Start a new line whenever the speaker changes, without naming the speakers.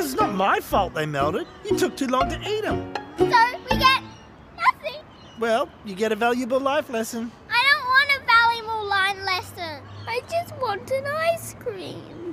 It's not my fault they melted. You took too long to eat them.
So we get nothing.
Well, you get a valuable life lesson.
I don't want a valuable line lesson. I just want an ice cream.